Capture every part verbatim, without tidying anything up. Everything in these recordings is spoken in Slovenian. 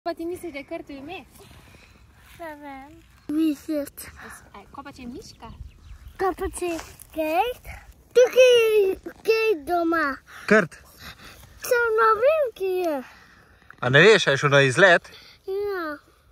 Pa ti misliš, da je kar to ime? Ne vem. Misliš. Ko pa če je miška? Ko pa če je Kate? Tukaj je Kate doma. Krt? Sem ne vem, ki je. A ne veš, a je šel na izlet? Ja.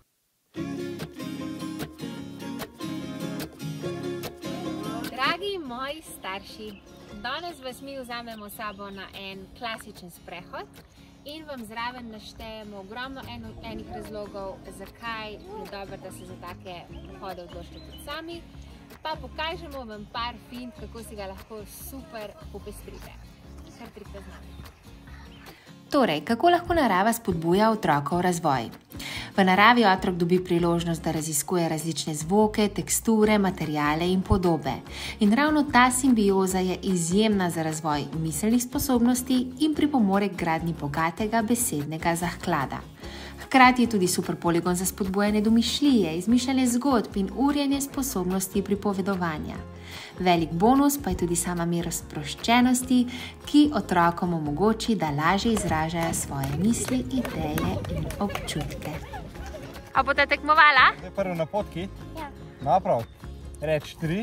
Dragi moji starši, danes vas mi vzamemo sabo na en klasičen sprehod in vam zraven naštejemo ogromno enih razlogov, zakaj je dobro, da se za take pohode odločite tudi sami, pa pokažemo vam par fint, kako si ga lahko super popestrite. Kar pridite z nami. Torej, kako lahko narava spodbuja otrokov razvoj? V naravi otrok dobi priložnost, da raziskuje različne zvoke, teksture, materijale in podobe. In ravno ta simbioza je izjemna za razvoj miselnih sposobnosti in pripomore k gradnji bogatega besednega zaklada. Hkrati je tudi super poligon za spodbujanje domišljije, izmišljanje zgodb in urjenje sposobnosti pripovedovanja. Velik bonus pa je tudi sama mera sproščenosti, ki otrokom omogoči, da lažje izražajo svoje misli, ideje in občutke. A boste tekmovala? Zdaj prvo na potki? Ja. Naprav. Reč tri.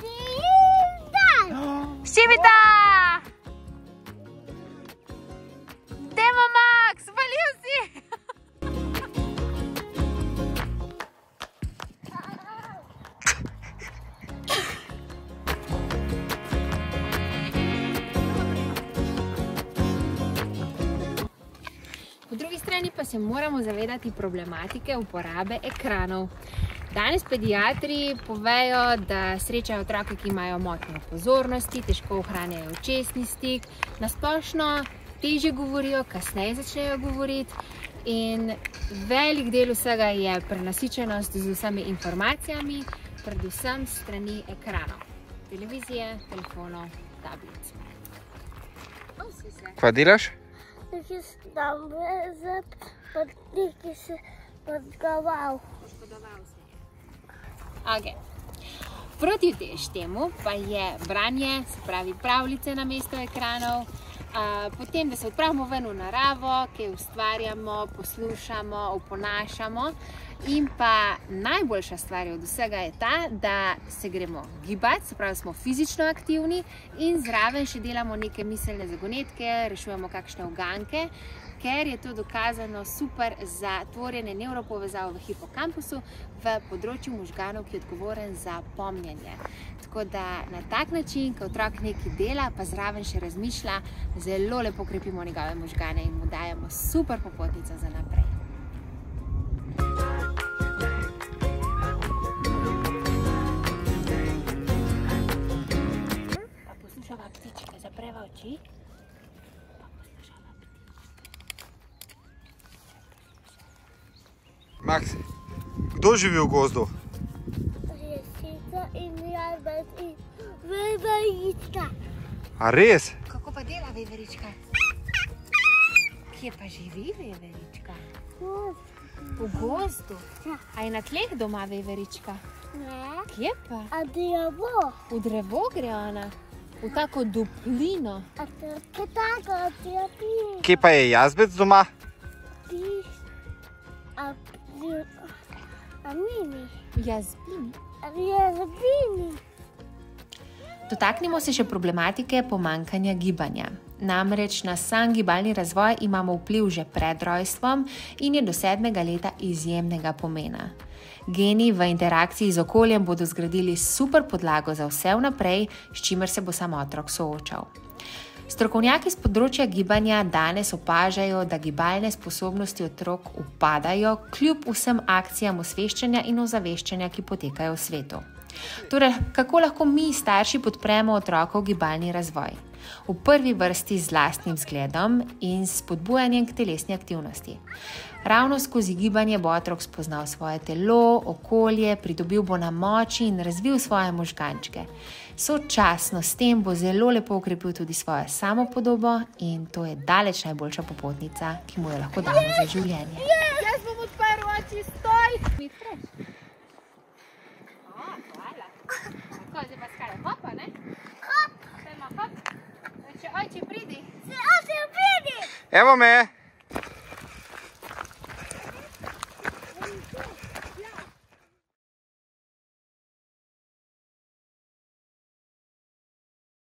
Šibita! Demo, Max! Valil si! Po drugi strani pa se moramo zavedati problematike uporabe ekranov. Danes pediatri povejo, da srečajo otroke, ki imajo motnjo pozornosti, težko ohranjajo očesni stik, na splošno težje govorijo, kasneje začnejo govoriti in velik del vsega je prenasičenost z vsemi informacijami, predvsem s strani ekranov, televizije, telefonov, tablic. Kva delaš? Nekaj tam vezet, pa nekaj se podgoval. Poškodoval se je. Ok. Protivtež temu pa je branje, se pravi pravljice na mesto ekranov, potem, da se odpravimo ven v naravo, kaj ustvarjamo, poslušamo, oponašamo in pa najboljša stvar od vsega je ta, da se gremo gibati, se pravi, smo fizično aktivni in zraven še delamo neke miselne zagonetke, rešujemo kakšne uganke, ker je to dokazano super za tvorjenje nevropovezav v hipokampusu v področju možganov, ki je odgovoren za pomnjenje. Tako da na tak način, ko otrok nekaj dela, pa zraven še razmišlja, zelo lepo krepimo njegove možgane in mu dajemo super popotnico za naprej. Pa poslušava ptičke, zapreva oči. Max, kdo živi v gozdu? Lisica in jabec in veverička. A res? Kako pa dela veverička? Kje pa živi veverička? V gozdu? A je na tleh doma veverička? Ne. Kje pa? A drevo. V drevo gre ona? V tako duplino? A tako tako drevo. Kje pa je jazbec doma? A A mini. Jazbini. A jazbini. Dotaknimo se še problematike pomanjkanja gibanja. Namreč na sam gibalni razvoj imamo vpliv že pred rojstvom in je do sedmega leta izjemnega pomena. Geni v interakciji z okoljem bodo zgradili super podlago za vse vnaprej, s čimer se bo sam otrok soočal. Strokovnjaki z področja gibanja danes opažajo, da gibalne sposobnosti otrok upadajo kljub vsem akcijam osveščanja in ozaveščanja, ki potekajo v svetu. Torej, kako lahko mi, starši, podpremo otrokov gibalni razvoj? V prvi vrsti z lastnim zgledom in spodbujanjem k telesni aktivnosti. Ravno skozi gibanje bo otrok spoznal svoje telo, okolje, pridobil bo na moči in razvil svoje možgančke. Sočasno s tem bo zelo lepo ukrepil tudi svojo samopodobo in to je daleč najboljša popotnica, ki mu jo lahko damo za življenje. Jaz bom odprl oči, stoj! O, hvala. Tako, zdaj pa skale hopa, ne? Hop! Zdaj ima hop. Oče, oče, pridi. Oče, pridi! Evo me!